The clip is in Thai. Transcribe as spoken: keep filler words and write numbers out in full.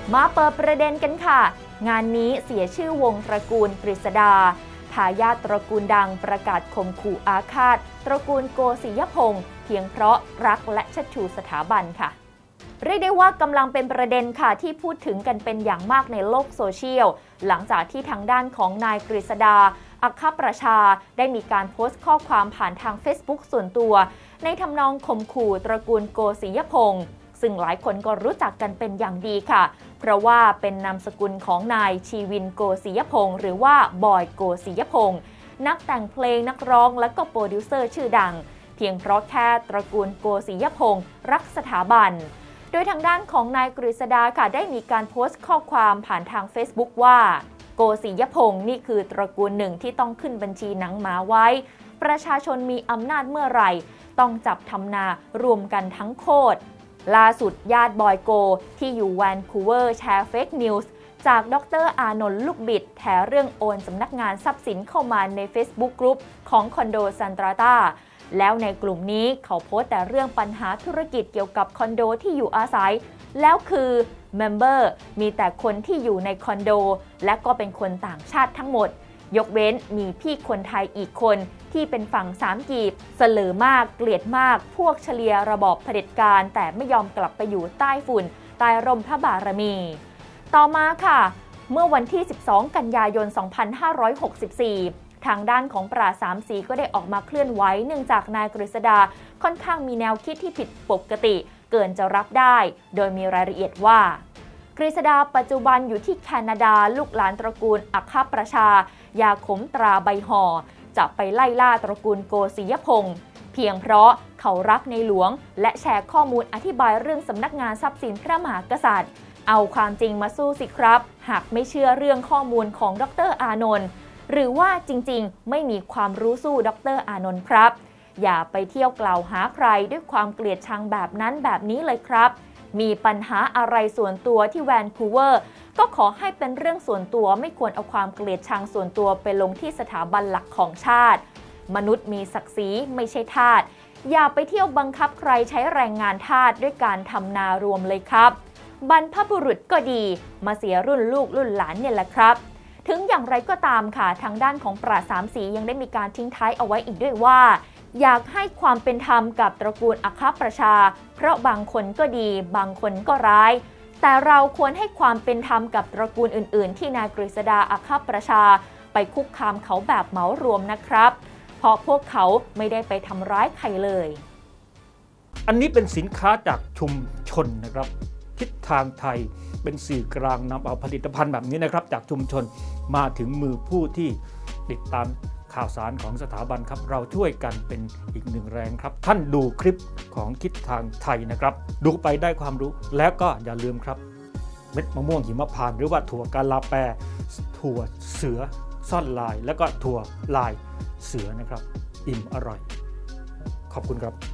มาเปิดประเด็นกันค่ะงานนี้เสียชื่อวงตระกูลกฤษดาทายาทตระกูลดังประกาศข่มขู่อาฆาตตระกูลโกศิยพงษ์เพียงเพราะรักและเชิดชูสถาบันค่ะเรียกได้ว่ากำลังเป็นประเด็นค่ะที่พูดถึงกันเป็นอย่างมากในโลกโซเชียลหลังจากที่ทางด้านของนายกฤษดาอัครประชาได้มีการโพสต์ข้อความผ่านทาง Facebook ส่วนตัวในทำนองข่มขู่ตระกูลโกศิยพงษ์ซึ่งหลายคนก็รู้จักกันเป็นอย่างดีค่ะเพราะว่าเป็นนามสกุลของนายชีวินโกศิยพงษ์หรือว่าบอยโกศิยพงษ์นักแต่งเพลงนักร้องและก็โปรดิวเซอร์ชื่อดังเพียงเพราะแค่ตระกูลโกศิยพงษ์รักสถาบันโดยทางด้านของนายกฤษดาค่ะได้มีการโพสต์ข้อความผ่านทาง Facebook ว่าโกศิยพงษ์นี่คือตระกูลหนึ่งที่ต้องขึ้นบัญชีหนังหมาไว้ประชาชนมีอำนาจเมื่อไหร่ต้องจับทำนารวมกันทั้งโคตรล่าสุดญาติบอยโกที่อยู่แวนคูเวอร์แชร์เฟกนิวส์จากดร.อานนท์ลูกบิดแถเรื่องโอนสำนักงานทรัพย์สินเข้ามาใน Facebook กรุ๊ปของคอนโดซันตราตาแล้วในกลุ่มนี้เขาโพสต์แต่เรื่องปัญหาธุรกิจเกี่ยวกับคอนโดที่อยู่อาศัยแล้วคือเมมเบอร์มีแต่คนที่อยู่ในคอนโดและก็เป็นคนต่างชาติทั้งหมดยกเว้นมีพี่คนไทยอีกคนที่เป็นฝั่งสามกีบเสลอมากเกลียดมากพวกเฉลียระบอบเผด็จการแต่ไม่ยอมกลับไปอยู่ใต้ฝุ่นใต้ร่มพระบารมี ต่อมาค่ะเมื่อวันที่สิบสองกันยายนสองพันห้าร้อยหกสิบสี่ทางด้านของปราชญ์สามสีก็ได้ออกมาเคลื่อนไหวเนื่องจากนายกฤษดาค่อนข้างมีแนวคิดที่ผิดปกติเกินจะรับได้โดยมีรายละเอียดว่ากฤษดาปัจจุบันอยู่ที่แคนาดาลูกหลานตระกูลอัครประชายาขมตราใบห่อจะไปไล่ล่าตระกูลโกศิยพงษ์เพียงเพราะเขารักในหลวงและแชร์ข้อมูลอธิบายเรื่องสำนักงานทรัพย์สินพระมหากษัตริย์เอาความจริงมาสู้สิครับหากไม่เชื่อเรื่องข้อมูลของดร.อานนท์หรือว่าจริงๆไม่มีความรู้สู้ดร.อานนท์ครับอย่าไปเที่ยวกล่าวหาใครด้วยความเกลียดชังแบบนั้นแบบนี้เลยครับมีปัญหาอะไรส่วนตัวที่แวนคูเวอร์ก็ขอให้เป็นเรื่องส่วนตัวไม่ควรเอาความเกลียดชังส่วนตัวไปลงที่สถาบันหลักของชาติมนุษย์มีศักดิ์ศรีไม่ใช่ทาสอย่าไปเที่ยวบังคับใครใช้แรงงานทาสด้วยการทำนารวมเลยครับบรรพบุรุษก็ดีมาเสียรุ่นลูกรุ่นหลานเนี่ยแหละครับถึงอย่างไรก็ตามค่ะทางด้านของปราชญ์สามสียังได้มีการทิ้งท้ายเอาไว้อีกด้วยว่าอยากให้ความเป็นธรรมกับตระกูลอัครประชาเพราะบางคนก็ดีบางคนก็ร้ายแต่เราควรให้ความเป็นธรรมกับตระกูลอื่นๆที่นายกฤษดาอัครประชาไปคุกคามเขาแบบเหมารวมนะครับเพราะพวกเขาไม่ได้ไปทำร้ายใครเลยอันนี้เป็นสินค้าจากชุมชนนะครับทิศทางไทยเป็นสื่อกลางนำเอาผลิตภัณฑ์แบบนี้นะครับจากชุมชนมาถึงมือผู้ที่ติดตามข่าวสารของสถาบันครับเราช่วยกันเป็นอีกหนึ่งแรงครับท่านดูคลิปของทิศทางไทยนะครับดูไปได้ความรู้แล้วก็อย่าลืมครับเม็ดมะม่วงหิมพานต์หรือว่าถั่วกาลาแปถั่วเสือซ่อนลายแล้วก็ถั่วลายเสือนะครับอิ่มอร่อยขอบคุณครับ